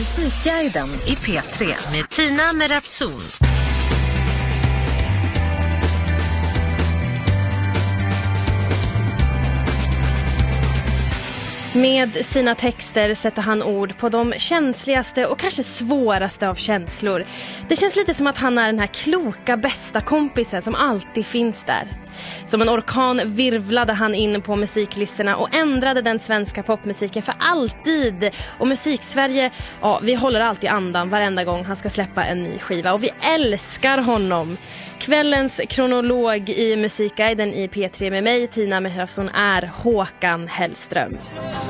Musikguiden i P3 med Tina Merafzoon. Med sina texter sätter han ord på de känsligaste och kanske svåraste av känslor. Det känns lite som att han är den här kloka bästa kompisen som alltid finns där. Som en orkan virvlade han in på musiklistorna och ändrade den svenska popmusiken för alltid. Och Musiksverige, ja, vi håller alltid andan varenda gång han ska släppa en ny skiva. Och vi älskar honom. Kvällens kronolog i Musikguiden i P3 med mig, Tina Merafzoon, är Håkan Hellström.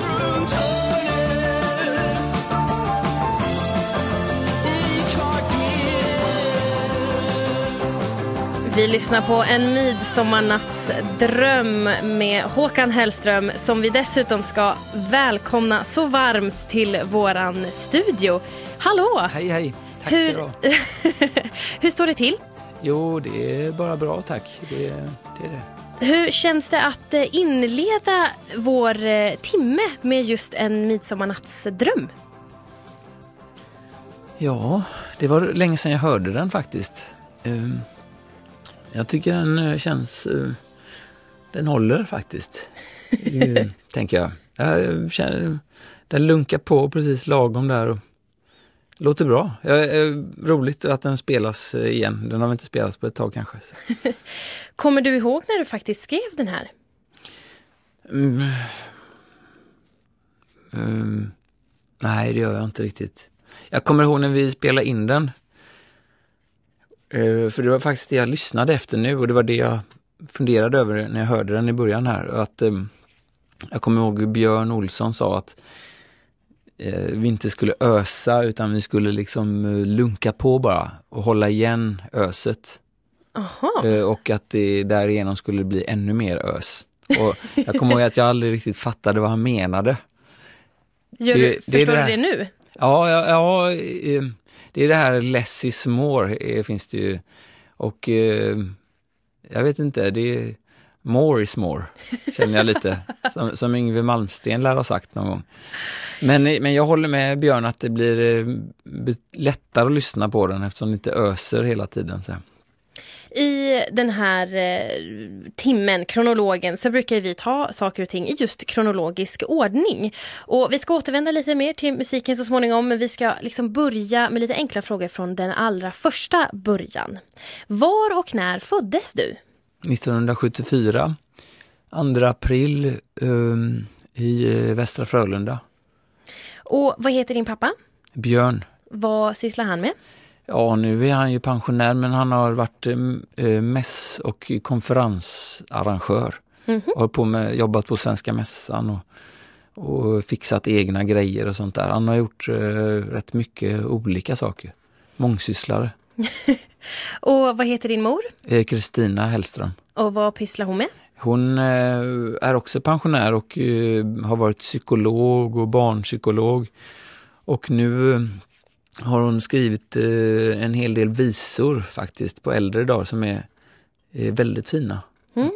Vi lyssnar på En midsommarnattsdröm med Håkan Hellström, som vi dessutom ska välkomna så varmt till våran studio. Hallå! Hej, hej. Tack så bra. Hur står det till? Jo, det är bara bra, tack. Det är det. Hur känns det att inleda vår timme med just En midsommarnattsdröm? Ja, det var länge sedan jag hörde den faktiskt. Jag tycker den känns... Den håller faktiskt, tänker jag. Jag känner, den lunkar på precis lagom där och låter bra. Roligt att den spelas igen. Den har väl inte spelats på ett tag kanske. Kommer du ihåg när du faktiskt skrev den här? Nej, det gör jag inte riktigt. Jag kommer ihåg när vi spelade in den. För det var faktiskt det jag lyssnade efter nu, och det var det jag funderade över när jag hörde den i början här. Att, jag kommer ihåg Björn Olsson sa att vi inte skulle ösa, utan vi skulle liksom lunka på bara och hålla igen öset. Aha. Och att det därigenom skulle bli ännu mer ös. Och jag kommer ihåg att jag aldrig riktigt fattade vad han menade. Förstår du det nu? Ja, det är det här less is more finns det ju. Och jag vet inte, det är more is more, känner jag lite. som Yngve Malmsten lär ha sagt någon gång. Men jag håller med Björn att det blir lättare att lyssna på den eftersom det inte öser hela tiden. Så. I den här timmen, kronologen, så brukar vi ta saker och ting i just kronologisk ordning. Och vi ska återvända lite mer till musiken så småningom, men vi ska liksom börja med lite enkla frågor från den allra första början. Var och när föddes du? 1974, 2 april i Västra Frölunda. Och vad heter din pappa? Björn. Vad sysslar han med? Ja, nu är han ju pensionär, men han har varit mäss- och konferensarrangör. Och jobbat på Svenska mässan och fixat egna grejer och sånt där. Han har gjort rätt mycket olika saker. Mångsysslare. Och vad heter din mor? Kristina Hellström. Och vad pysslar hon med? Hon är också pensionär och har varit psykolog och barnpsykolog. Och nu har hon skrivit en hel del visor faktiskt på äldre dagar som är väldigt fina. Mm.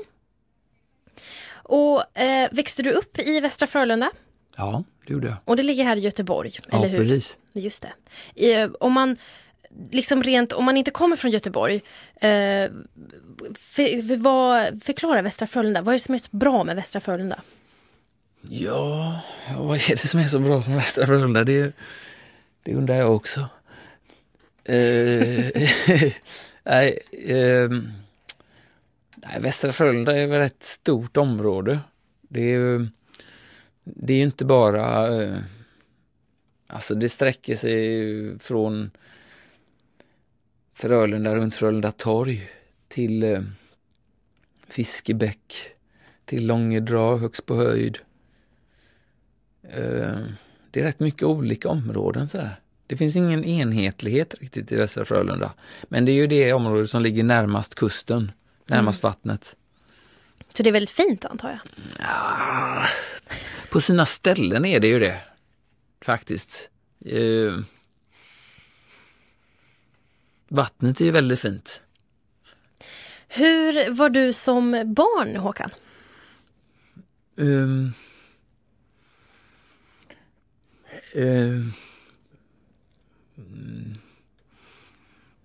Och växte du upp i Västra Frölunda? Ja, det gjorde jag. Och det ligger här i Göteborg, eller hur? Ja, precis. Just det. Om man inte kommer från Göteborg, förklara Västra Frölunda. Vad är det som är så bra med Västra Frölunda? Ja, vad är det som är så bra med Västra Frölunda? Det undrar jag också. Nej, Västra Frölunda är väl ett stort område. Det är ju inte bara... alltså det sträcker sig från Frölunda, runt Frölunda torg till Fiskebäck, till Långedrag, högst på höjd. Det är rätt mycket olika områden sådär. Det finns ingen enhetlighet riktigt i Västra Frölunda. Men det är ju det området som ligger närmast kusten, närmast vattnet. Så det är väldigt fint, antar jag? Ja, på sina ställen är det ju det, faktiskt. Vattnet är ju väldigt fint. Hur var du som barn, Håkan?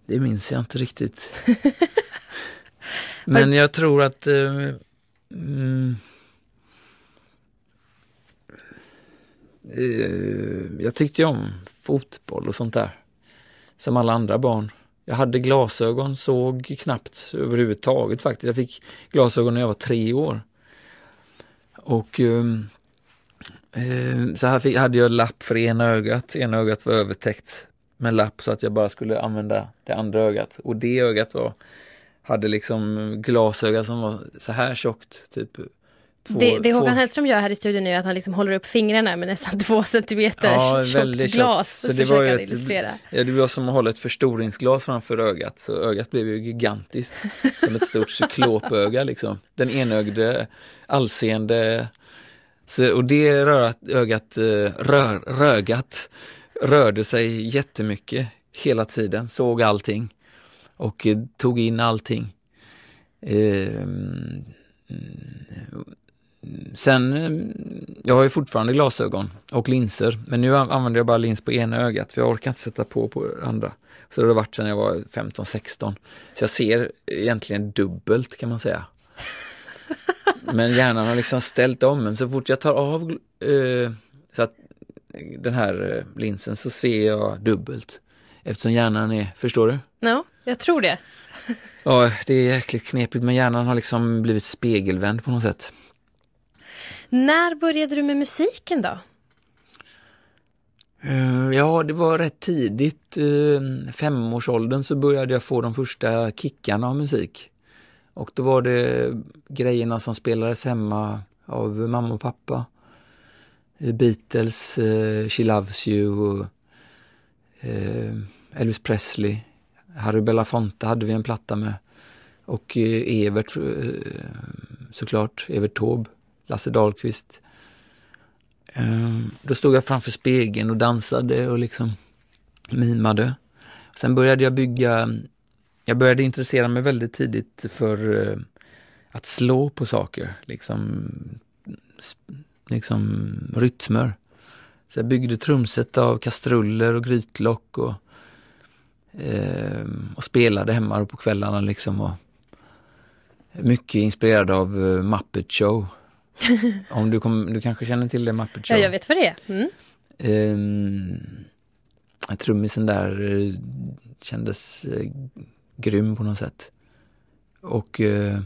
Det minns jag inte riktigt. Men jag tror att jag tyckte om fotboll och sånt där. Som alla andra barn. Jag hade glasögon, såg knappt överhuvudtaget faktiskt. Jag fick glasögon när jag var 3 år. Och så här hade jag lapp för ena ögat. Ena ögat var övertäckt med lapp så att jag bara skulle använda det andra ögat. Och det ögat hade liksom glasöga som var så här tjockt. Typ det Håkan Hellström gör här i studion nu är att han liksom håller upp fingrarna med nästan 2 centimeter tjockt glas. Så det var att illustrera. Ja, det var som att hålla ett förstoringsglas framför ögat. Så ögat blev ju gigantiskt. Som ett stort cyklopöga liksom. Den enögde, allseende. Och det ögat rörde sig jättemycket hela tiden. Såg allting. Och tog in allting. Sen, jag har ju fortfarande glasögon och linser, men nu använder jag bara lins på ena ögat för jag orkar inte sätta på andra. Så det har varit sedan jag var 15-16. Så jag ser egentligen dubbelt kan man säga. Men hjärnan har liksom ställt om, men så fort jag tar av så att den här linsen så ser jag dubbelt. Eftersom hjärnan är, förstår du? Ja, jag tror det. Ja, det är jäkligt knepigt, men hjärnan har liksom blivit spegelvänd på något sätt. När började du med musiken då? Ja, det var rätt tidigt. 5-årsåldern så började jag få de första kickarna av musik. Och då var det grejerna som spelades hemma av mamma och pappa. Beatles, She Loves You, Elvis Presley, Harry Belafonte hade vi en platta med. Och Evert, såklart, Evert Taube, Lasse Dahlqvist. Då stod jag framför spegeln och dansade och liksom mimade. Sen började jag började intressera mig väldigt tidigt för att slå på saker, liksom rytmer. Så jag byggde trumset av kastruller och grytlock och spelade hemma på kvällarna liksom, och mycket inspirerad av Muppet Show. Om du kanske känner till det, Muppet Show. Ja, jag vet vad det är. Trummisen där kändes grym på något sätt. Och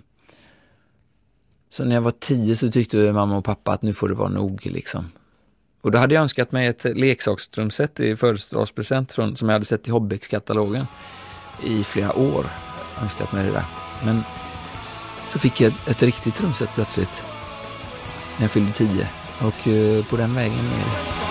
så när jag var 10 så tyckte mamma och pappa att nu får det vara nog liksom. Och då hade jag önskat mig ett leksakstrumset i födelsedagspresent som jag hade sett i Hobbex-katalogen i flera år. Önskat mig det där. Men så fick jag ett riktigt trumset plötsligt när jag fyllde 10. Och på den vägen är det.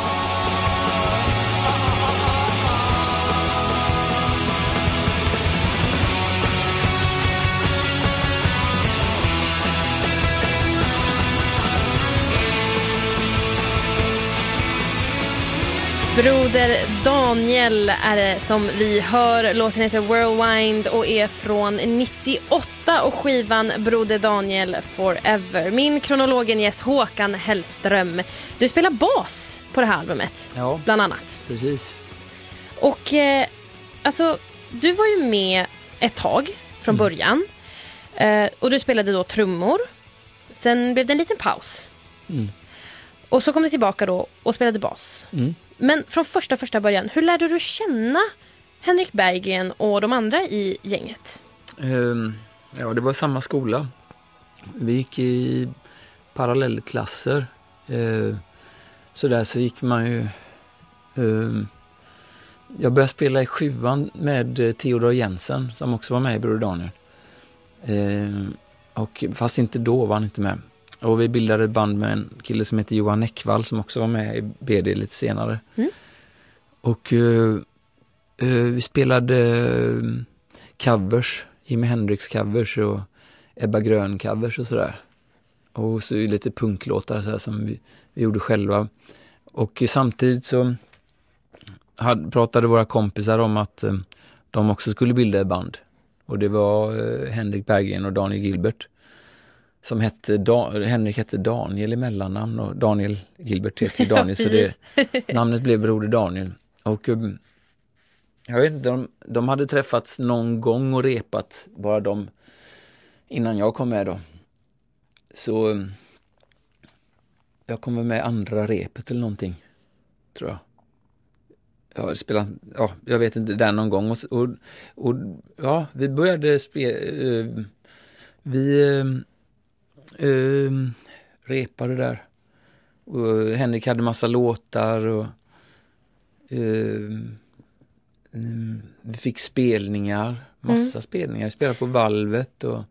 Broder Daniel är det som vi hör. Låten heter Whirlwind och är från 98 och skivan Broder Daniel Forever. Min kronologen gäst Håkan Hellström. Du spelar bas på det här albumet, ja, bland annat. Precis. Och alltså, du var ju med ett tag från början. Och du spelade då trummor. Sen blev det en liten paus. Och så kom du tillbaka då och spelade bas. Men från första början, hur lärde du känna Henrik Berggren och de andra i gänget? Ja, det var samma skola. Vi gick i parallellklasser. Så där så gick man ju... jag började spela i 7:an med Theodor Jensen som också var med i Broder Daniel. Och fast inte då var han inte med. Och vi bildade ett band med en kille som heter Johan Näckvall som också var med i BD lite senare. Och vi spelade covers, Jimi Hendrix covers och Ebba Grön covers och sådär. Och så lite punklåtar så här, som vi gjorde själva. Och samtidigt så pratade våra kompisar om att de också skulle bilda ett band. Och det var Henrik Berggren och Daniel Gilbert. Som Henrik hette Daniel i mellannamn och Daniel Gilbert heter Daniel. Så namnet blev Broder Daniel. Och Jag vet inte, de hade träffats någon gång och repat, bara de, innan jag kom med då. Så jag kom med andra repet eller någonting, tror jag. Jag vet inte, där någon gång. Och ja, vi började spela, repade där. Och Henrik hade massa låtar och vi fick spelningar, massa spelningar. Vi spelade på Valvet och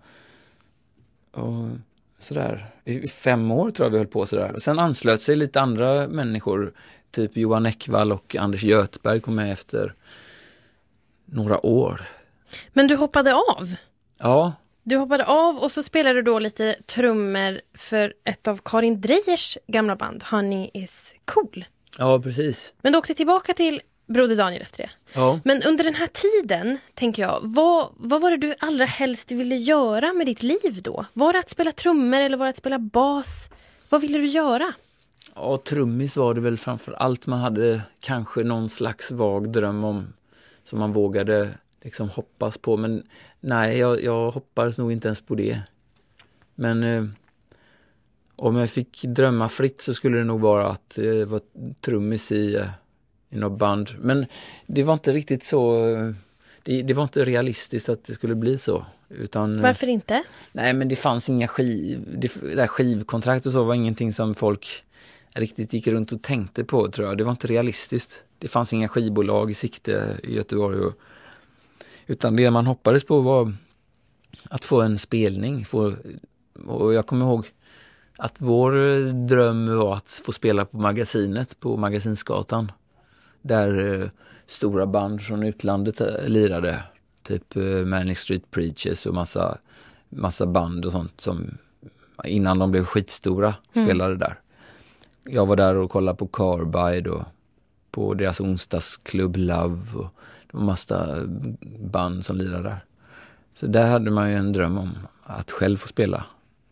sådär. I 5 år tror jag vi höll på sådär. Och sen anslöt sig lite andra människor, typ Johan Ekvall och Anders Göthberg kom med efter några år. Men du hoppade av? Ja. Du hoppade av och så spelade du då lite trummor för ett av Karin Dreijers gamla band, Honey is cool. Ja, precis. Men du åkte tillbaka till Broder Daniel efter det. Ja. Men under den här tiden, tänker jag, vad var det du allra helst ville göra med ditt liv då? Var det att spela trummor eller var det att spela bas? Vad ville du göra? Ja, trummis var det väl framför allt. Man hade kanske någon slags vag dröm om, som man vågade liksom hoppas på. Men nej, jag hoppades nog inte ens på det. Men om jag fick drömma fritt så skulle det nog vara att vara trummis i något band. Men det var inte riktigt så. Det var inte realistiskt att det skulle bli så. Utan, varför inte? Nej, men det fanns inga skivkontrakt och så var ingenting som folk riktigt gick runt och tänkte på, tror jag. Det var inte realistiskt. Det fanns inga skivbolag i sikte i Göteborg. Utan det man hoppades på var att få en spelning. Och jag kommer ihåg att vår dröm var att få spela på Magasinet på Magasinsgatan. Där stora band från utlandet lirade. Typ Manic Street Preachers och massa band och sånt som innan de blev skitstora spelade där. Jag var där och kollade på Carbide och på deras onsdagsklubb Love och det var massa band som lirade där. Så där hade man ju en dröm om att själv få spela.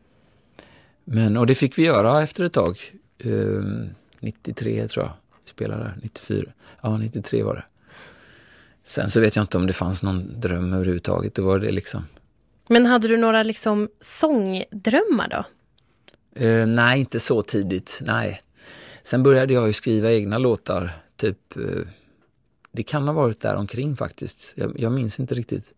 Och det fick vi göra efter ett tag. 93 tror jag vi spelade där. 94. Ja, 93 var det. Sen så vet jag inte om det fanns någon dröm överhuvudtaget. Det var det liksom. Men hade du några liksom sångdrömmar då? Nej, inte så tidigt. Nej. Sen började jag ju skriva egna låtar. Typ, det kan ha varit där omkring faktiskt. Jag minns inte riktigt.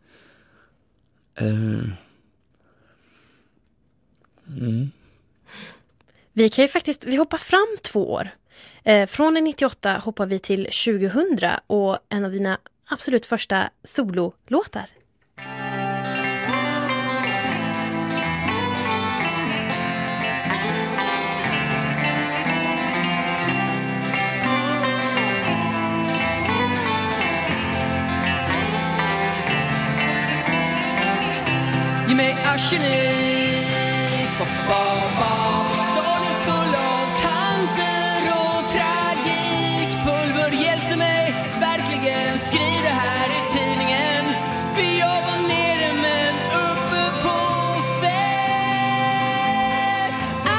Vi kan ju faktiskt, vi hoppar fram 2 år. Från 98 hoppar vi till 2000 och en av dina absolut första sololåtar. Ge mig arsenik, stormen full av tanter och tragik. Pulver hjälpte mig verkligen, skriv det här i tidningen. För jag var nere men uppe på fel.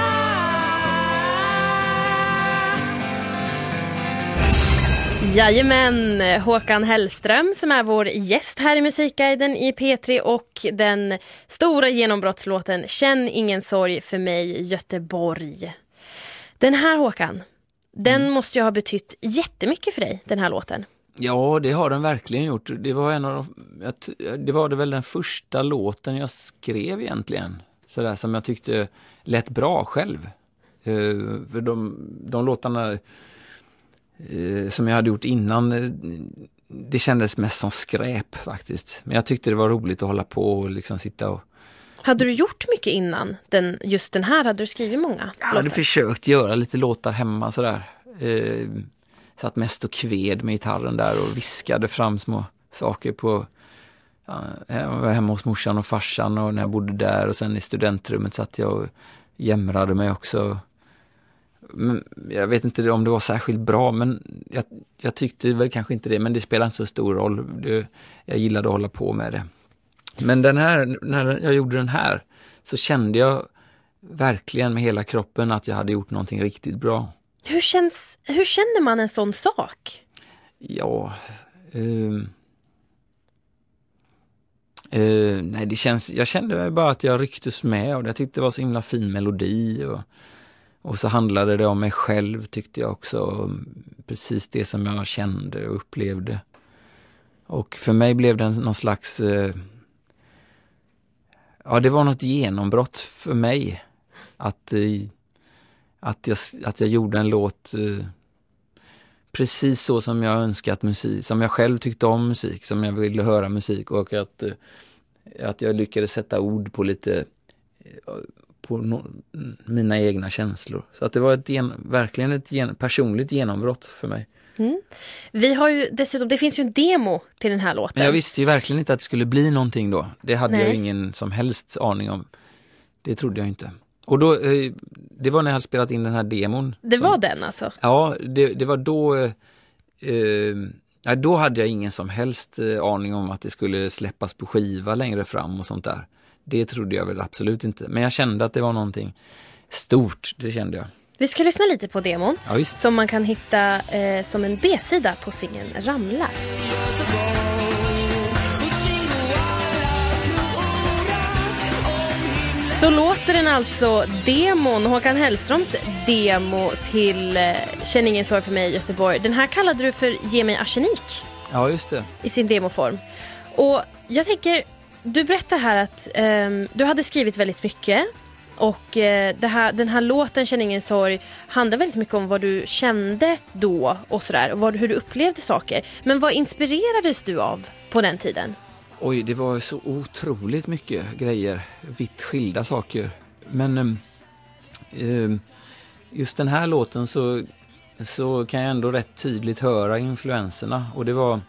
Jajamän, Håkan Hellström som är vår gäst här i Musikguiden i P3 och den stora genombrottslåten Känn ingen sorg för mig Göteborg. Den här Håkan, den måste ju ha betytt jättemycket för dig, den här låten. Ja, det har den verkligen gjort. Det var väl den första låten jag skrev egentligen. Sådär som jag tyckte lät bra själv. För de låtarna som jag hade gjort innan, det kändes mest som skräp faktiskt. Men jag tyckte det var roligt att hålla på och liksom sitta och... Hade du gjort mycket innan just den här? Hade du skrivit många Jag hade försökt göra lite låtar hemma sådär. Satt mest och kved med gitarren där och viskade fram små saker på... Jag var hemma hos morsan och farsan och när jag bodde där och sen i studentrummet satt jag och jämrade mig också. Men jag vet inte om det var särskilt bra, men jag tyckte väl kanske inte det, men det spelar inte så stor roll. Jag gillade att hålla på med det. Men när jag gjorde den här så kände jag verkligen med hela kroppen att jag hade gjort någonting riktigt bra. Hur känner man en sån sak? Ja, Nej, jag kände bara att jag rycktes med och jag tyckte det var så himla fin melodi och så handlade det om mig själv tyckte jag också, precis det som jag kände och upplevde. Och för mig blev det någon slags, det var något genombrott för mig att jag gjorde en låt precis så som jag önskat musik, som jag själv tyckte om musik, som jag ville höra musik och att jag lyckades sätta ord på lite på mina egna känslor. Så att det var verkligen ett personligt genombrott för mig. Mm. Vi har ju dessutom, det finns ju en demo till den här låten. Men jag visste ju verkligen inte att det skulle bli någonting då. Det hade jag ingen som helst aning om. Det trodde jag inte. Och då, det var när jag hade spelat in den här demon. Det var den alltså? Ja, det var då... då hade jag ingen som helst aning om att det skulle släppas på skiva längre fram och sånt där. Det trodde jag väl absolut inte. Men jag kände att det var någonting stort, det kände jag. Vi ska lyssna lite på demon som man kan hitta som en B-sida på singeln Ramlar. Så låter den alltså, demon, Håkan Hellströms demo till Känn ingen sorg för mig Göteborg. Den här kallade du för Ge mig arsenik. Ja, just det. I sin demoform. Och jag tänker, du berättar här att du hade skrivit väldigt mycket. Och den här låten Känn ingen sorg handlar väldigt mycket om vad du kände då och sådär. Och hur du upplevde saker. Men vad inspirerades du av på den tiden? Oj, det var så otroligt mycket grejer. Vitt skilda saker. Men just den här låten så kan jag ändå rätt tydligt höra influenserna. Och det var...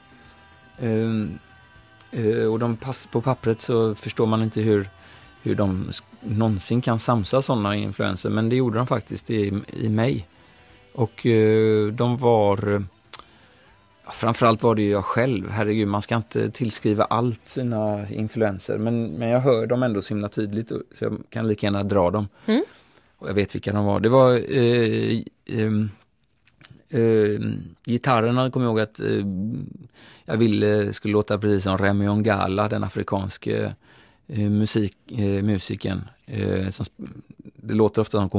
och på pappret så förstår man inte hur de någonsin kan samsa sådana influenser. Men det gjorde de faktiskt i mig. Och de var... Framförallt var det ju jag själv. Herregud, man ska inte tillskriva allt sina influenser. Men jag hör dem ändå så himla tydligt. Så jag kan lika gärna dra dem. Mm. Och jag vet vilka de var. Det var... gitarrerna kom jag ihåg att jag skulle låta precis som Remy Ongala, den afrikanske musikern. Det låter ofta som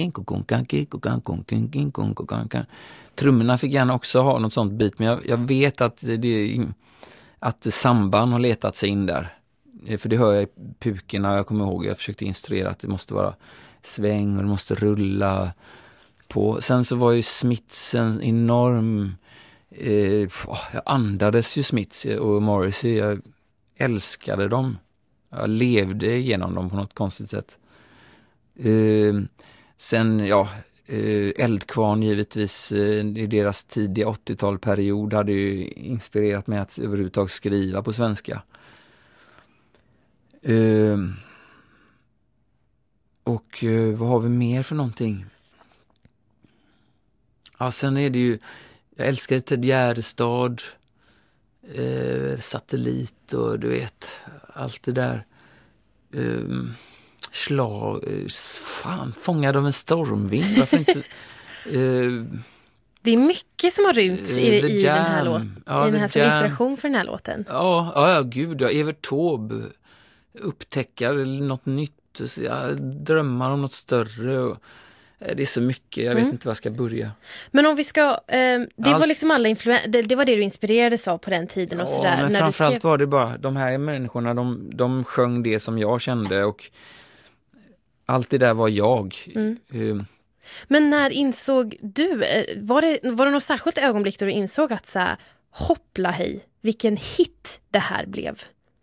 trummorna fick gärna också ha något sånt bit, men jag vet att samband har letat sig in där. För det hör jag i pukorna. Jag kommer ihåg, jag försökte instruera att det måste vara sväng och det måste rulla på. Sen så var ju Smiths en enorm... jag andades ju Smiths och Morrissey. Jag älskade dem. Jag levde genom dem på något konstigt sätt. Sen, Eldkvarn givetvis i deras tidiga 80-talperiod hade ju inspirerat mig att överhuvudtaget skriva på svenska. Och vad har vi mer för någonting? Ja, sen är det ju, jag älskar Ted Gärdestad, Satellit och du vet, allt det där. Fångad av en stormvind, varför inte? Det är mycket som har rymts i den här låten, i den här som inspiration för den här låten. Ja, gud, Evert Taube, upptäckar något nytt, drömmar om något större. Det är så mycket, jag vet inte var jag ska börja. Men om vi ska, det var liksom alla det var det du inspirerades av på den tiden och sådär. Men framförallt var det bara, de här människorna, de sjöng det som jag kände och allt det där var jag. Men när insåg du, var det något särskilt ögonblick då du insåg att så här, hoppla hej, vilken hit det här blev?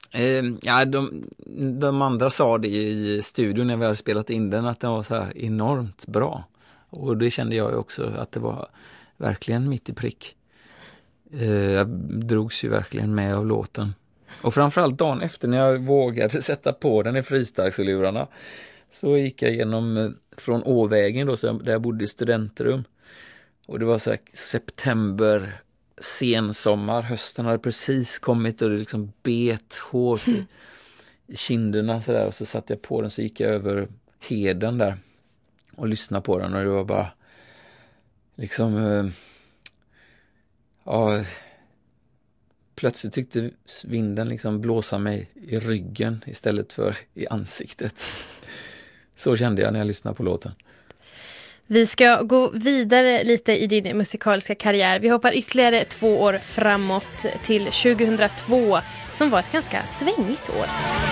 De andra sa det i studion när vi hade spelat in den, att den var så här enormt bra. Och det kände jag också, att det var verkligen mitt i prick. Jag drogs ju verkligen med av låten. Och framförallt dagen efter när jag vågade sätta på den i fristaxelurarna, så gick jag igenom från Åvägen då, där jag bodde i studentrum. Och det var så här september, sensommar, hösten hade precis kommit och det liksom bet hårt i kinderna så där. Och så satte jag på den, så gick jag över heden där och lyssnade på den, och det var bara liksom plötsligt tyckte vinden liksom blåsa mig i ryggen istället för i ansiktet. Så kände jag när jag lyssnade på låten. Vi ska gå vidare lite i din musikaliska karriär. Vi hoppar ytterligare 2 år framåt till 2002 som var ett ganska svängigt år.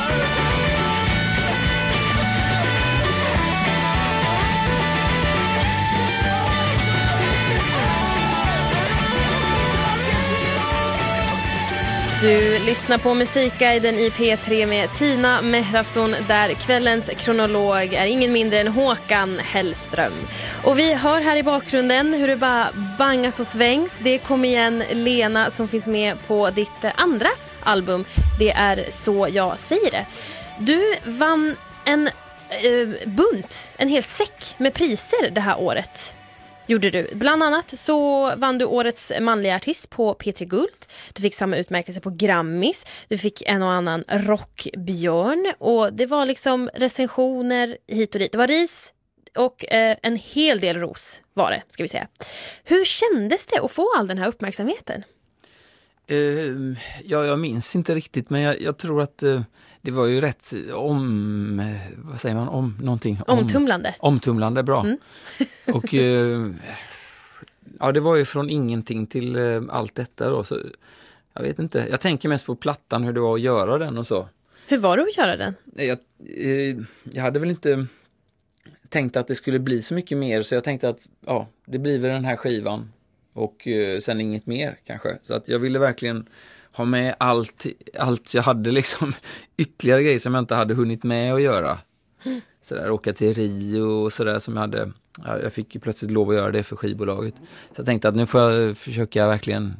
Du lyssnar på Musikguiden i P3 med Tina Mehrafson, där kvällens kronolog är ingen mindre än Håkan Hellström. Och vi hör här i bakgrunden hur det bara bangas och svängs. Det kom igen Lena som finns med på ditt andra album. Det är Så jag säger det. Du vann en bunt, en hel säck med priser det här året. Gjorde du. Bland annat så vann du årets manliga artist på P3 Guld. Du fick samma utmärkelse på Grammis. Du fick en och annan rockbjörn. Och det var liksom recensioner hit och dit. Det var ris och en hel del ros var det, ska vi säga. Hur kändes det att få all den här uppmärksamheten? Jag minns inte riktigt, men jag tror att det var ju rätt vad säger man, om någonting? Omtumlande. Omtumlande, bra. Och ja, det var ju från ingenting till allt detta då, så jag vet inte. Jag tänker mest på plattan, hur det var att göra den och så. Hur var det att göra den? Jag hade väl inte tänkt att det skulle bli så mycket mer, så jag tänkte att ja, det blir väl den här skivan och sen inget mer kanske. Så att jag ville verkligen ha med allt jag hade, liksom ytterligare grejer som jag inte hade hunnit med att göra. Sådär, åka till Rio och sådär som jag hade. Ja, jag fick ju plötsligt lov att göra det för skivbolaget. Så jag tänkte att nu får jag försöka verkligen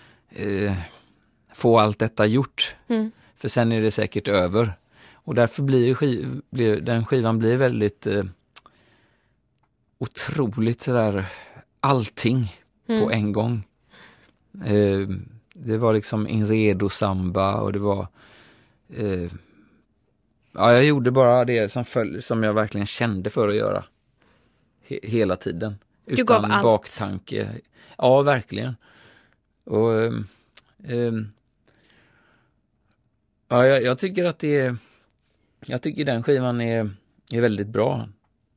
få allt detta gjort. För sen är det säkert över. Och därför blir den skivan blir väldigt otroligt sådär allting på en gång. Det var liksom Inredo Samba och det var ja, jag gjorde bara det som jag verkligen kände för att göra hela tiden. Du gav utan allt. Baktanke. Ja, verkligen. Och ja, jag tycker att jag tycker den skivan är väldigt bra.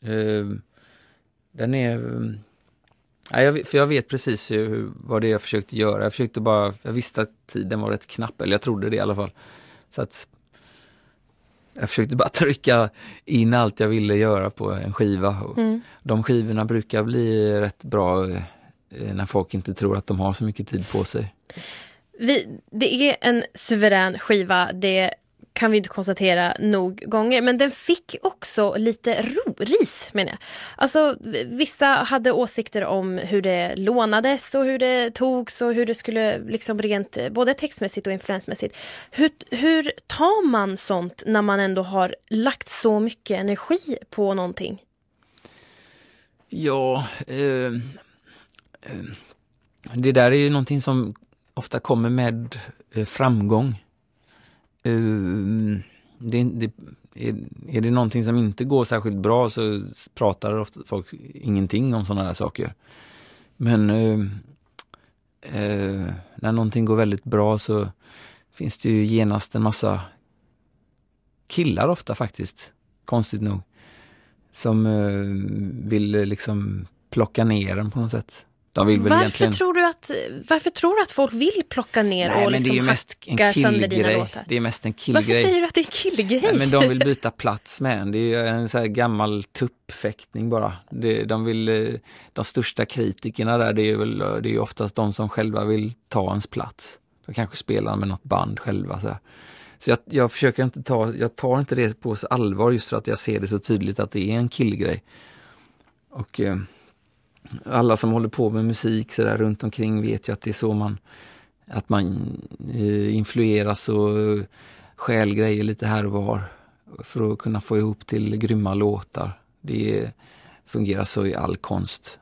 Den är för jag vet precis vad det är jag försökte göra. Jag visste att tiden var rätt knapp, eller jag trodde det i alla fall. Så att jag försökte bara trycka in allt jag ville göra på en skiva. Och de skivorna brukar bli rätt bra när folk inte tror att de har så mycket tid på sig. Det är en suverän skiva, det kan vi inte konstatera nog gånger. Men den fick också lite ris, menar jag. Alltså, vissa hade åsikter om hur det lånades och hur det togs och hur det skulle liksom rent, både textmässigt och influensmässigt. Hur tar man sånt när man ändå har lagt så mycket energi på någonting? Ja, det där är ju någonting som ofta kommer med framgång. Är det någonting som inte går särskilt bra så pratar ofta folk ingenting om sådana här saker. Men när någonting går väldigt bra så finns det ju genast en massa killar ofta faktiskt, konstigt nog, som vill liksom plocka ner den på något sätt. De vill väl varför tror du att folk vill plocka ner? Nej, och men liksom det är ju mest en killgrej. Det är mest en killgrej. Varför säger du att det är en killgrej? Nej, men de vill byta plats med en. Det är ju en så här gammal tuppfäktning bara. De största kritikerna där, det är ju oftast de som själva vill ta ens plats. De kanske spelar med något band själva. Så jag försöker inte jag tar inte det på så allvar, just för att jag ser det så tydligt att det är en killgrej. Och alla som håller på med musik så där runt omkring vet ju att det är så man influeras och stjäl grejer lite här och var för att kunna få ihop till grymma låtar. Det fungerar så i all konst.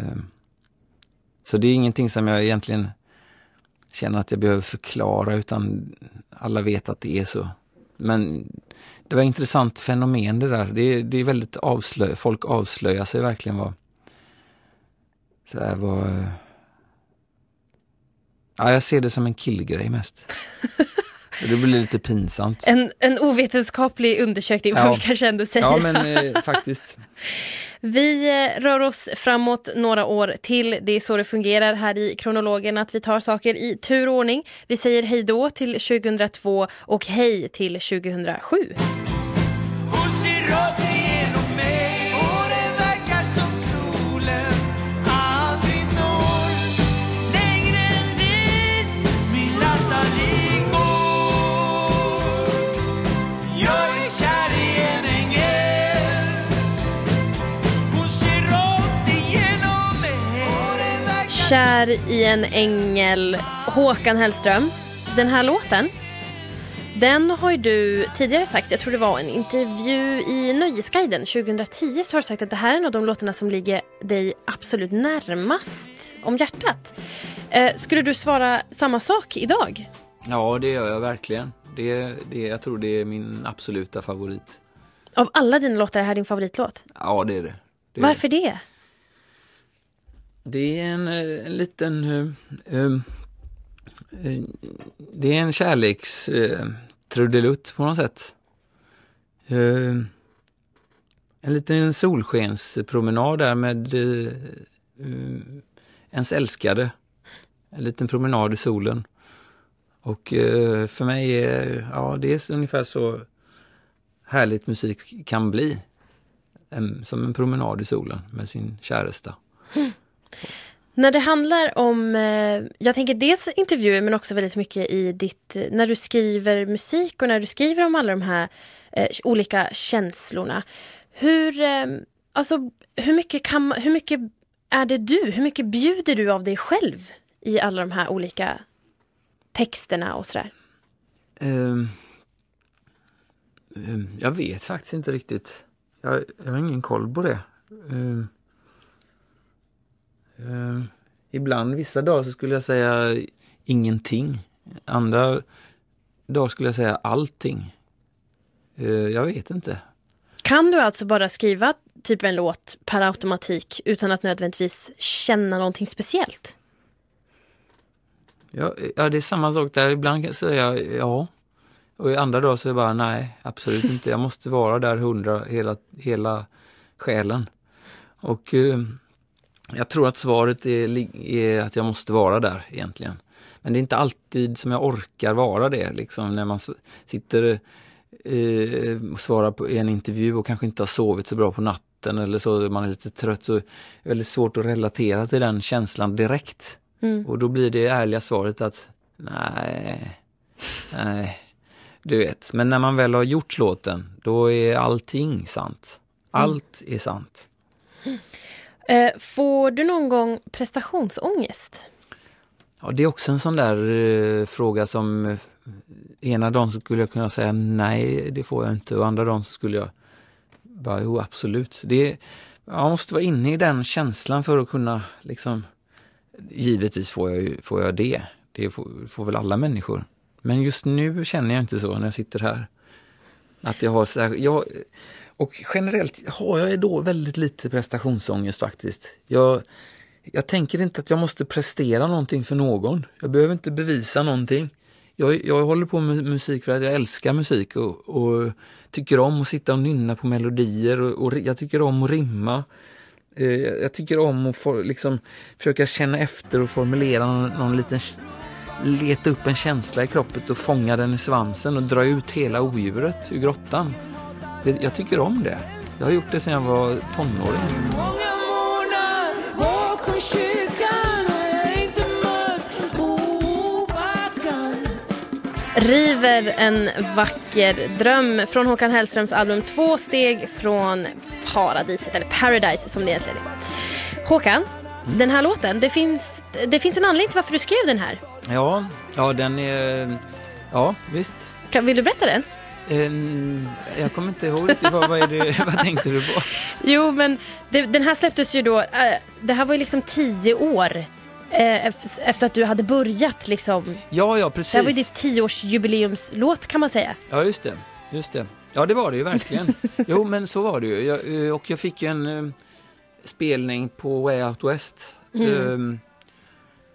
Så det är ingenting som jag egentligen känner att jag behöver förklara, utan alla vet att det är så. Men det var ett intressant fenomen det där. Det är väldigt folk avslöjar sig verkligen Ja, jag ser det som en killgrej mest. Det blir lite pinsamt. En ovetenskaplig undersökning, får vi kanske ändå säga. Ja, men faktiskt. Vi rör oss framåt några år till. Det är så det fungerar här i kronologen, att vi tar saker i turordning. Vi säger hej då till 2002 och hej till 2007. Kär i en ängel, Håkan Hellström. Den här låten, den har ju du tidigare sagt, jag tror det var en intervju i Nöjesguiden 2010, så har du sagt att det här är en av de låtarna som ligger dig absolut närmast om hjärtat. Skulle du svara samma sak idag? Ja, det gör jag verkligen. Jag tror det är min absoluta favorit. Av alla dina låtar är det här din favoritlåt? Ja, det är det. Varför det? Det är en liten... det är en kärlekstrudelutt på något sätt. En liten solskenspromenad där med ens älskade. En liten promenad i solen. Och för mig är det är ungefär så härligt musik kan bli. Som en promenad i solen med sin käresta. När det handlar om, jag tänker dels intervjuer men också väldigt mycket i när du skriver musik och när du skriver om alla de här olika känslorna. Hur mycket är det du? Hur mycket bjuder du av dig själv i alla de här olika texterna och sådär? Jag vet faktiskt inte riktigt. Jag har ingen koll på det. Ibland, vissa dagar så skulle jag säga ingenting. Andra dagar skulle jag säga allting. Jag vet inte. Kan du alltså bara skriva typ en låt per automatik utan att nödvändigtvis känna någonting speciellt? Ja, det är samma sak där. Ibland säger jag ja. Och i andra dagar så är jag bara nej, absolut inte. Jag måste vara där 100 hela själen. Och jag tror att svaret är att jag måste vara där egentligen. Men det är inte alltid som jag orkar vara det. Liksom, när man sitter och svarar på en intervju och kanske inte har sovit så bra på natten eller så, man är lite trött, så är det väldigt svårt att relatera till den känslan direkt. Och då blir det ärliga svaret att nej, du vet. Men när man väl har gjort låten, då är allting sant. Allt är sant. Får du någon gång prestationsångest? Ja, det är också en sån där fråga som ena dagen så skulle jag kunna säga nej, det får jag inte. Och andra dagen så skulle jag bara, jo absolut. Man måste vara inne i den känslan för att kunna liksom, givetvis får jag det. Det får väl alla människor. Men just nu känner jag inte så när jag sitter här. Att jag har och generellt har jag då väldigt lite prestationsångest faktiskt. Jag tänker inte att jag måste prestera någonting för någon. Jag behöver inte bevisa någonting. Jag håller på med musik för att jag älskar musik och tycker om att sitta och nynna på melodier och jag tycker om att rimma. Jag tycker om att liksom försöka känna efter och formulera någon liten, leta upp en känsla i kroppen och fånga den i svansen och dra ut hela odjuret ur grottan. Jag tycker om det. Jag har gjort det sedan jag var tonåring. Många månader bakom kyrkan och jag är inte mörk på backan. River en vacker dröm från Håkan Hellströms album 2 steg från paradiset, eller Paradise som det egentligen är. Håkan, den här låten, det finns en anledning till varför du skrev den här. Ja, den är... Ja, visst. Vill du berätta den? Jag kommer inte ihåg riktigt. Vad tänkte du på? Jo, men den här släpptes ju då. Det här var ju liksom 10 år efter att du hade börjat liksom. Ja, precis. Det här var ju ditt 10-årsjubileumslåt kan man säga. Ja, just det. Ja, det var det ju verkligen. Jo, men så var det ju. Jag fick ju en spelning på Way Out West.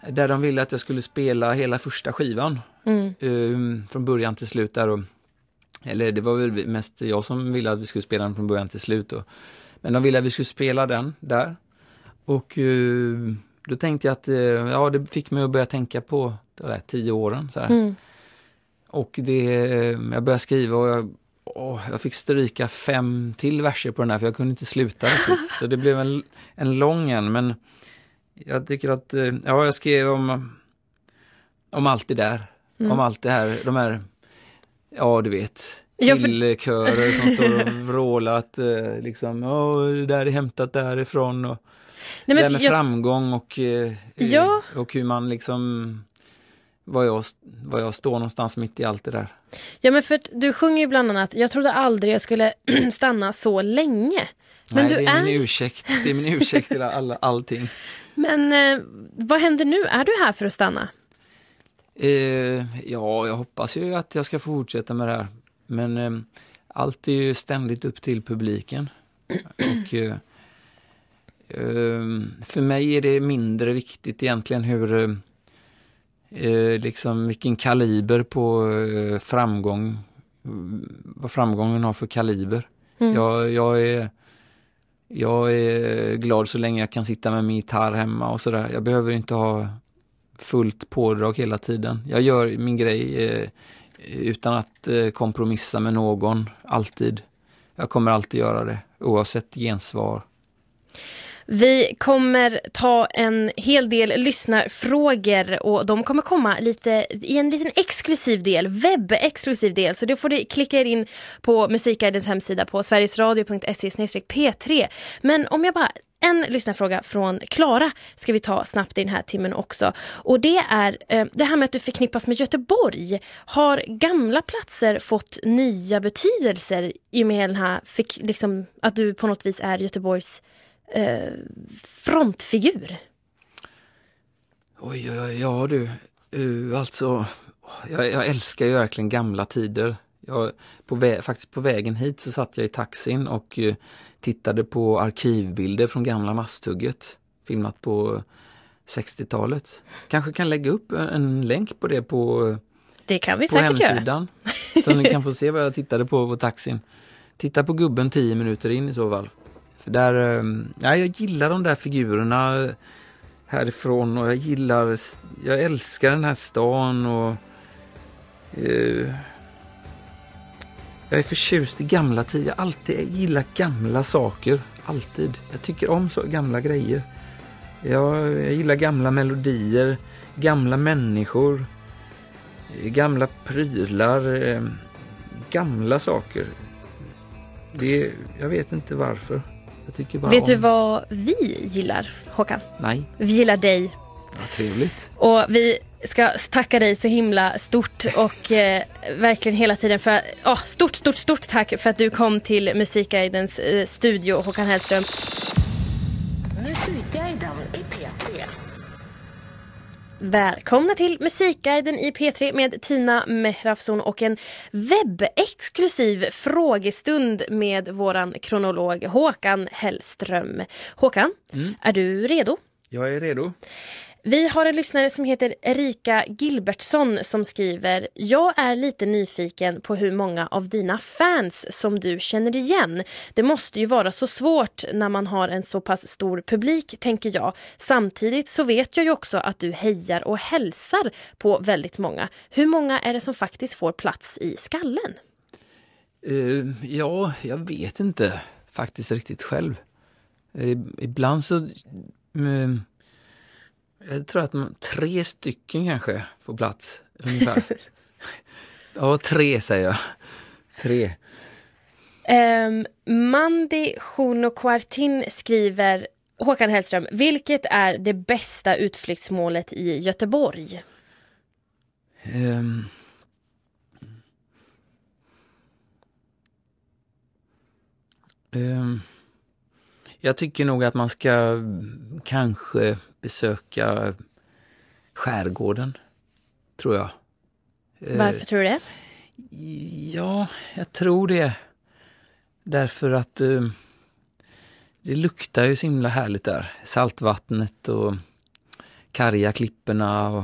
Där de ville att jag skulle spela hela första skivan. Från början till slut där. Eller det var väl mest jag som ville att vi skulle spela den från början till slut. Men de ville att vi skulle spela den där. Och då tänkte jag att det fick mig att börja tänka på de där 10 åren. Så här. Och jag började skriva och jag fick stryka 5 till verser på den här för jag kunde inte sluta. Så det blev en lång en, men jag tycker att jag skrev om allt det där. Om allt det här, de här, du vet, killkörer som står och vrålar att liksom, det där är hämtat därifrån och det där med framgång och hur man liksom var jag står någonstans mitt i allt det där. Ja, men för att du sjunger ju bland annat, jag trodde aldrig jag skulle stanna så länge. Men nej, det är min ursäkt. Det är min ursäkt till allting. Men vad händer nu? Är du här för att stanna? Jag hoppas ju att jag ska fortsätta med det här. Men allt är ju ständigt upp till publiken. Och för mig är det mindre viktigt egentligen hur liksom vilken kaliber på framgång, vad framgången har för kaliber. Jag är glad så länge jag kan sitta med min gitarr hemma och sådär. Jag behöver inte ha fullt pådrag hela tiden. Jag gör min grej utan att kompromissa med någon, alltid. Jag kommer alltid göra det, oavsett gensvar. Vi kommer ta en hel del lyssnarfrågor och de kommer komma i en liten exklusiv del, webbexklusiv del. Så då får du klicka er in på Musikguidens hemsida på sverigesradio.se/P3. Men om jag bara... En lyssnarfråga från Klara ska vi ta snabbt i den här timmen också. Och det är det här med att du förknippas med Göteborg. Har gamla platser fått nya betydelser i och med den här, liksom, att du på något vis är Göteborgs frontfigur? Oj, ja du. Alltså, jag älskar ju verkligen gamla tider. Faktiskt på vägen hit så satt jag i taxin och tittade på arkivbilder från gamla Masthugget, filmat på 60-talet. Kanske kan lägga upp en länk på det på kan vi säkert hemsidan. Så ni kan få se vad jag tittade på taxin. Titta på gubben 10 minuter in i så fall. För där, jag gillar de där figurerna härifrån och jag älskar den här stan och jag är förtjust i gamla tider. Jag alltid gillar gamla saker. Alltid. Jag tycker om så gamla grejer. Jag gillar gamla melodier. Gamla människor. Gamla prylar. Gamla saker. Jag vet inte varför. Jag tycker bara Vet du vad vi gillar, Håkan? Nej. Vi gillar dig. Ja, trevligt. Och vi ska tacka dig så himla stort och verkligen hela tiden för stort tack för att du kom till Musikguidens studio, Håkan Hellström. Musikguiden i P3. Välkomna till Musikguiden i P3 med Tina Mehrafson och en webbexklusiv frågestund med våran kronolog Håkan Hellström. Håkan, är du redo? Jag är redo. Vi har en lyssnare som heter Erika Gilbertsson som skriver: jag är lite nyfiken på hur många av dina fans som du känner igen. Det måste ju vara så svårt när man har en så pass stor publik, tänker jag. Samtidigt så vet jag ju också att du hejar och hälsar på väldigt många. Hur många är det som faktiskt får plats i skallen? Jag vet inte faktiskt riktigt själv. Ibland så... jag tror att 3 stycken kanske får plats ungefär. Ja, 3 säger jag. 3. Mandi Shuno Quartin skriver: Håkan Hellström, vilket är det bästa utflyktsmålet i Göteborg? Jag tycker nog att man ska kanske besöka skärgården, tror jag. Varför tror du det? Ja, jag tror det. Därför att det luktar ju så himla härligt där. Saltvattnet och karga klipporna. Och,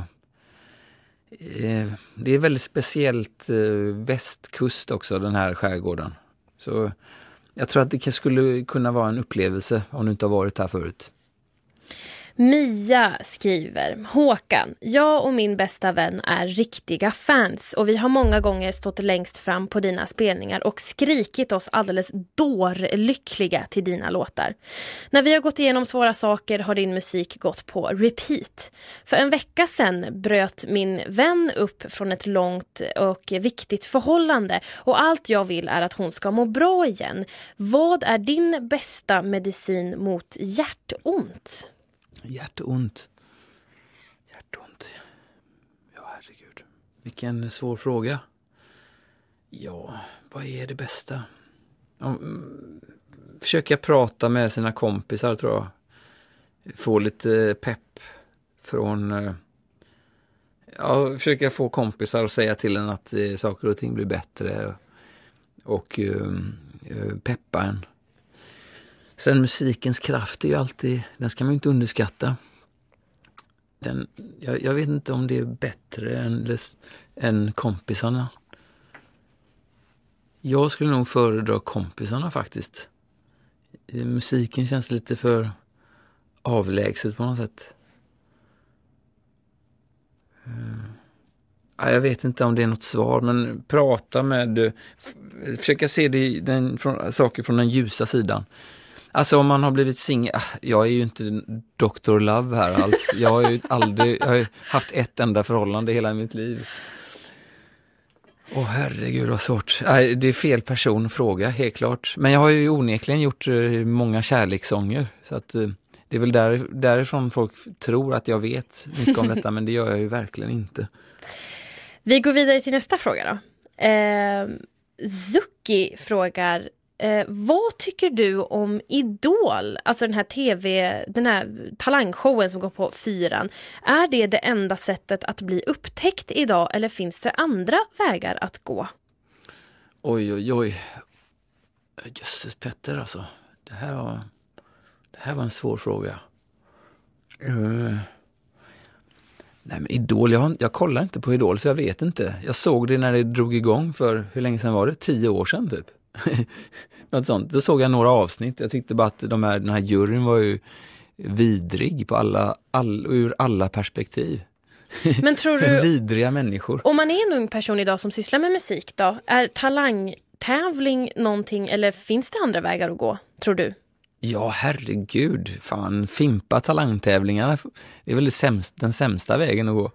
det är väldigt speciellt västkust också, den här skärgården. Så jag tror att det skulle kunna vara en upplevelse om du inte har varit här förut. Mia skriver: Håkan, jag och min bästa vän är riktiga fans och vi har många gånger stått längst fram på dina spelningar och skrikit oss alldeles dårlyckliga till dina låtar. När vi har gått igenom svåra saker har din musik gått på repeat. För en vecka sedan bröt min vän upp från ett långt och viktigt förhållande och allt jag vill är att hon ska må bra igen. Vad är din bästa medicin mot hjärtont? Hjärtont. Ja, herregud. Vilken svår fråga. Ja, vad är det bästa? Försöka prata med sina kompisar, tror jag. Få lite pepp från... försöka få kompisar att säga till en att saker och ting blir bättre. Och peppa en. Sen musikens kraft är ju alltid, den ska man inte underskatta. Jag vet inte om det är bättre än kompisarna. Jag skulle nog föredra kompisarna faktiskt. Musiken känns lite för avlägset på något sätt. Jag vet inte om det är något svar, men prata med... Försöka se saker från den ljusa sidan. Alltså om man har blivit singel, jag är ju inte Dr. Love här alls. Jag har haft ett enda förhållande hela mitt liv. Herregud vad svårt. Det är fel person att fråga, helt klart. Men jag har ju onekligen gjort många kärlekssånger. Så att det är väl därifrån folk tror att jag vet mycket om detta, men det gör jag ju verkligen inte. Vi går vidare till nästa fråga då. Zucki frågar: vad tycker du om Idol? Alltså den här talangshowen som går på 4:an. Är det enda sättet att bli upptäckt idag eller finns det andra vägar att gå? Oj. Jösses Petter alltså. Det här var en svår fråga. Nej, men Idol, jag kollar inte på Idol så jag vet inte. Jag såg det när det drog igång för, hur länge sedan var det? 10 år sedan typ. Något sånt. Då såg jag några avsnitt. Jag tyckte bara att den här juryn var ju vidrig på ur alla perspektiv. Men tror du... vidriga människor. Om man är en ung person idag som sysslar med musik då, är talangtävling någonting eller finns det andra vägar att gå, tror du? Ja, herregud. Fan, fimpa talangtävlingarna. Det är väl den sämsta vägen att gå.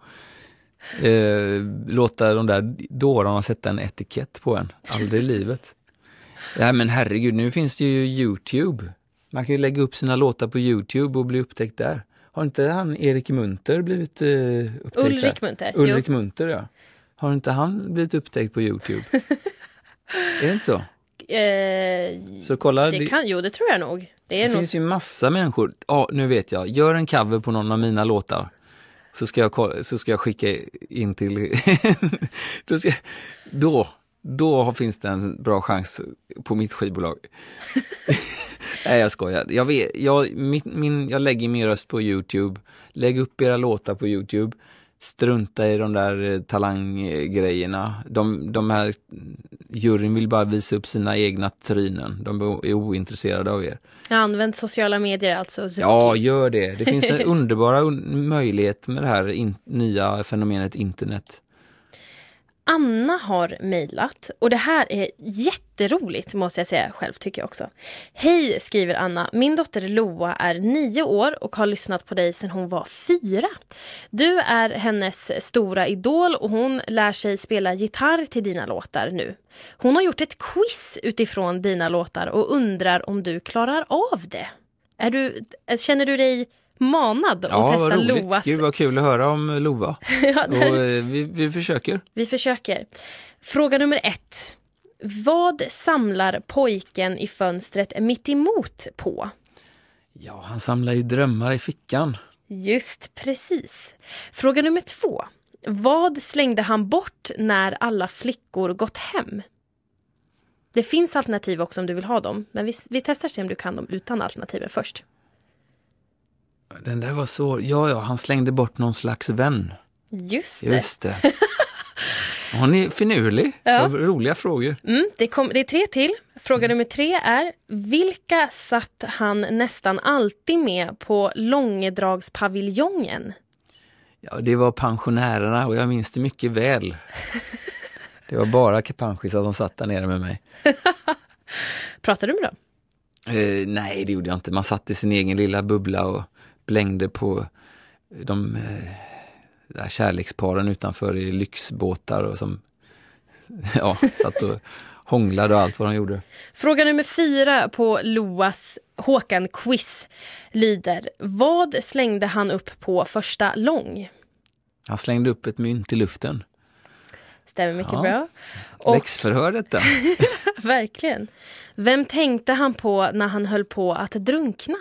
Låta de där dårarna sätta en etikett på en. Aldrig i livet. Ja, men herregud, nu finns det ju YouTube. Man kan ju lägga upp sina låtar på YouTube och bli upptäckt där. Har inte han Erik Munter blivit upptäckt Ulrik där? Munter. Ulrik Munter, ja. Har inte han blivit upptäckt på YouTube? Är det inte så? Så kolla, det tror jag nog. Det finns ju massa människor. Ja, nu vet jag. Gör en cover på någon av mina låtar. Så ska jag skicka in till... Då finns det en bra chans på mitt skivbolag. Nej, jag skojar. Jag lägger min röst på YouTube. Lägg upp era låtar på YouTube. Strunta i de där talanggrejerna. De här juryn vill bara visa upp sina egna trynen. De är ointresserade av er. Jag har använt sociala medier alltså. Zucki. Ja, gör det. Det finns en underbara möjlighet med det här nya fenomenet internet. Anna har mejlat och det här är jätteroligt måste jag säga själv, tycker jag också. Hej, skriver Anna. Min dotter Loa är 9 år och har lyssnat på dig sedan hon var 4. Du är hennes stora idol och hon lär sig spela gitarr till dina låtar nu. Hon har gjort ett quiz utifrån dina låtar och undrar om du klarar av det. Känner du dig manad att testa Loas? Gud vad kul att höra om Lova. Ja, och vi försöker. Vi försöker. Fråga nummer 1. Vad samlar pojken i fönstret mitt emot på? Ja, han samlar ju drömmar i fickan. Just precis. Fråga nummer 2. Vad slängde han bort när alla flickor gått hem? Det finns alternativ också om du vill ha dem. Men vi testar se om du kan dem utan alternativen först. Den där var så... Ja, han slängde bort någon slags vän. Just det. Hon är finurlig. Ja. Roliga frågor. Det är 3 till. Fråga nummer 3 är: vilka satt han nästan alltid med på Långedragspaviljongen? Ja, det var pensionärerna och jag minns det mycket väl. Det var bara kapanschisar som satt där nere med mig. Pratade du med dem? Nej, det gjorde jag inte. Man satt i sin egen lilla bubbla och blängde på de där kärleksparen utanför i lyxbåtar och som satt och hånglade och allt vad de gjorde. Fråga nummer 4 på Loas Håkan-quiz lyder: vad slängde han upp på första lång? Han slängde upp ett mynt i luften. Stämmer mycket bra. Och, läxförhör detta. verkligen. Vem tänkte han på när han höll på att drunkna?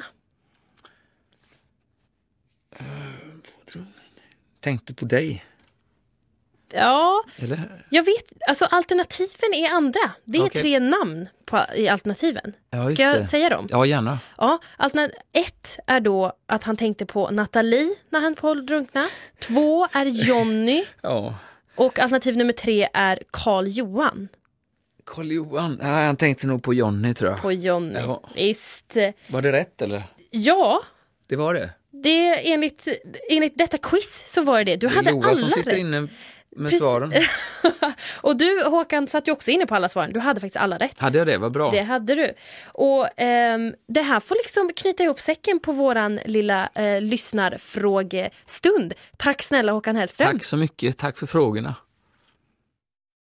Tänkte på dig. Ja, Eller? jag vet. Alltså alternativen är andra. Det är Okej. 3 namn i alternativen. Ja, just Ska jag det. säga dem? Ja, gärna. Ja, alternativ 1 är då att han tänkte på Nathalie när han på att drunkna. 2 är Johnny. Ja. Och alternativ nummer 3 är Karl Johan. Karl Johan. Ja, han tänkte nog på Johnny, tror jag. På Johnny. Ja. Visst. Var det rätt, eller? Ja, Det var det. det enligt detta quiz så var det. Du hade Johan alla som sitter rätt. inne med Precis. svaren. Och du, Håkan, satt ju också inne på alla svaren. Du hade faktiskt alla rätt. Hade jag det? Vad bra. Det hade du. Och det här får liksom knyta ihop säcken på våran lilla lyssnarfrågestund. Tack snälla Håkan Hellström. Tack så mycket. Tack för frågorna.